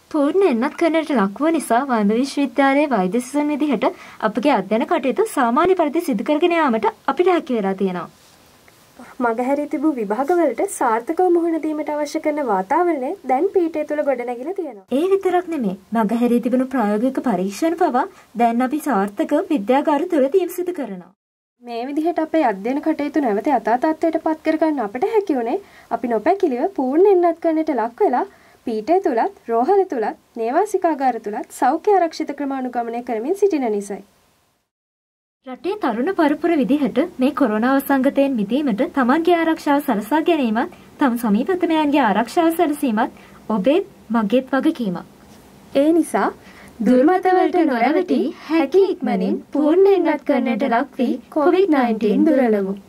පූර්ණ එන්නත් කරන්නට ලක්ව නිසා වයඹ විශ්වවිද්‍යාලයේ වෛද්‍ය සිසුන් විදිහට අපගේ අධ්‍යයන කටයුතු සාමාන්‍ය පරිදි සිදු කරගෙන යාමට අපිට හැකි වෙලා තියෙනවා. මගහැරී තිබූ විභාගවලට සාර්ථකව මුහුණ දීමට අවශ්‍ය කරන වාතාවරණය දැන් පීඨය තුළ ගොඩනැගිලා තියෙනවා. ඒ විතරක් නෙමෙයි. මගහැරී තිබුණු ප්‍රායෝගික පරීක්ෂණ පවා දැන් අපි සාර්ථකව විද්‍යාගාර තුළදීම සිදු කරනවා. මේ විදිහට අපේ අධ්‍යයන කටයුතු නැවත යථා තත්ත්වයට පත් කරගන්න අපිට හැකි වුණේ අපි නොපැකිලිව පූර්ණ එන්නත් කරන්නට ලක් වෙලා පීඨය තුලත් රෝහල තුලත් නේවාසිකාගාර තුලත් සෞඛ්‍ය ආරක්ෂිත ක්‍රමානුගමනය කරමින් සිටින නිසායි. රටේ තරුණ පරපුර විදිහට මේ කොරෝනා වසංගතයෙන් මිදීමට තමන්ගේ ආරක්ෂාව සලසා ගැනීමත් තම සමීපතමයන්ගේ ආරක්ෂාව සැලසීමත් ඔබේ මගේත් වගකීමක්. ඒ නිසා දුර්මතවලට නොරැවටි හැකි ඉක්මනින් පූර්ණ එන්නත් කරන්නට ලක් වී COVID-19 දුරලමු.